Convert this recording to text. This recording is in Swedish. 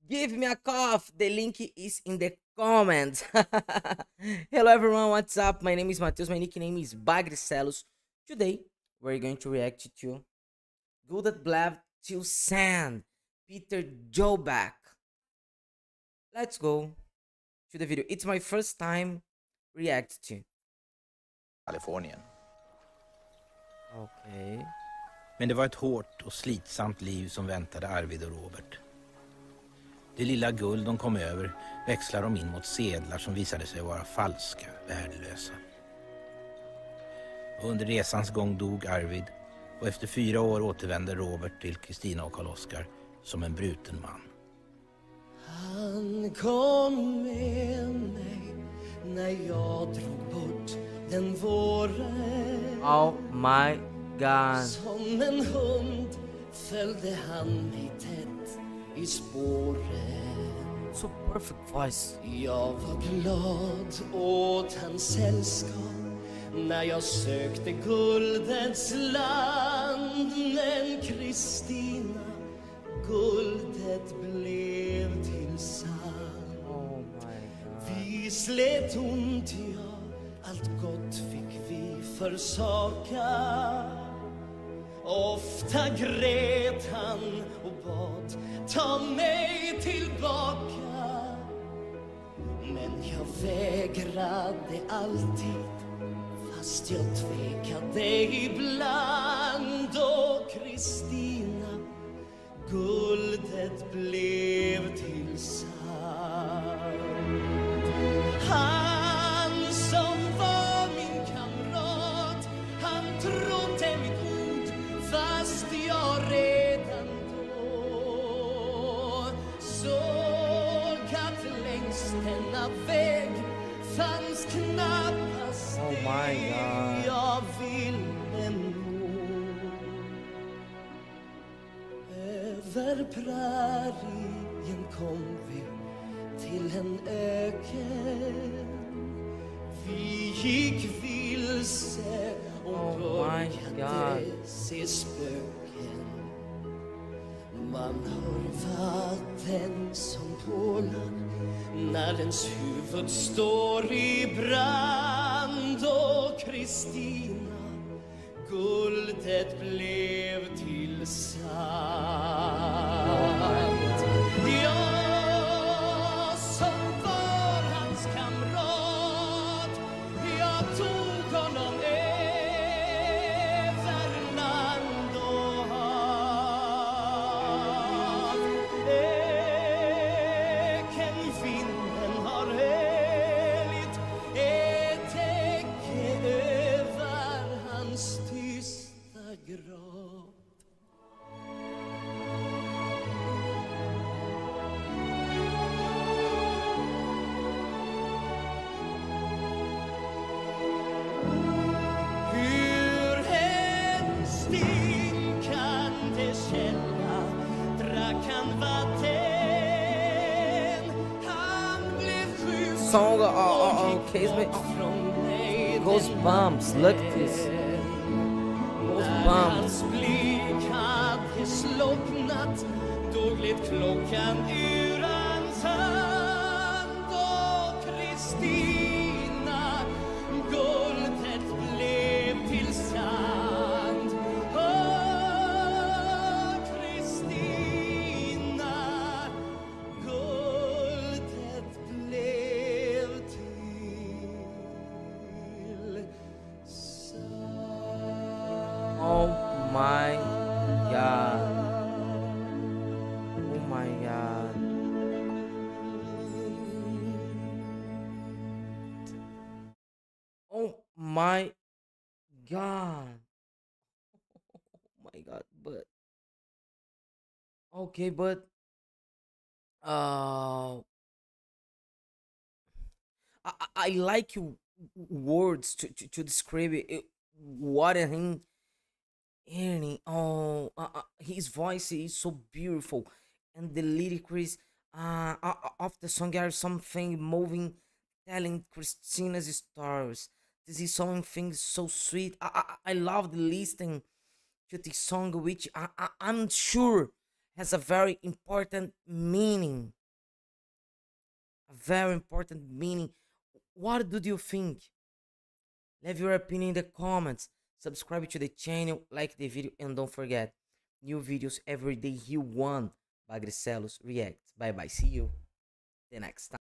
Give me a cough. The link is in the comments. Hello everyone, what's up? My name is Matheus. My nickname is Bagricelos. Today we're going to react to Good at Blab to Sand, Peter Joback. Let's go to the video. It's my first time react to. Kalifornien. Okej. Men det var ett hårt och slitsamt liv som väntade Arvid och Robert. Det lilla guld de kom över växlade de in mot sedlar som visade sig vara falska, värdelösa. Och under resans gång dog Arvid och efter 4 år återvände Robert till Kristina och Karl-Oskar som en bruten man. Han kom med mig när jag drog bort den våren. Oh my god. Som en hund följde han mig tätt i spåren. So perfect voice. Jag var glad åt hans sällskap när jag sökte guldets land. Men Kristina, guldet blev till sand. Oh my god. Vi slet ont, ja, allt gott fick vi försaka. Ofta grät han och bad, ta mig tillbaka. Men jag vägrade alltid, fast jag tvekade ibland. Och Kristina, guldet blev till sand. Han som var min kamrat, han trodde mitt ord, fast jag redan då såg att längs denna väg fanns knappast Oh my god. det jag ville nå. Över prärien kom vi till en öken. Vi gick vilse och började se spöken. Man hör vatten som pålar när ens huvud står i brand. Och Kristina, guldet blev till sand. Jag som var hans kamrat, jag tog honom över land och hav. Ökenvinden har höljt ett täcke över hans tysta grav. Hur en stinkande källa drack han vatten. Han blev sjuk Song case me från mig. Goosebumps. Look at this. När hans blick hade slocknat, då gled klockan ur hans hand. Och Kristina, guldet blev till sand. Och Kristina, guldet blev till sand. Oh my god. Oh my god. Oh my god. Oh my god. But okay, but I like you words to describe it. What a thing. Ernie, his voice is so beautiful, and the lyrics of the song are something moving, telling Christina's stories. This is something so sweet. I love the listening to this song, which I'm sure has a very important meaning very important meaning. What do you think? Leave your opinion in the comments. Subscribe to the channel, like the video, and don't forget, new videos every day. You won. Bagricelos reacts. Bye bye. See you the next time.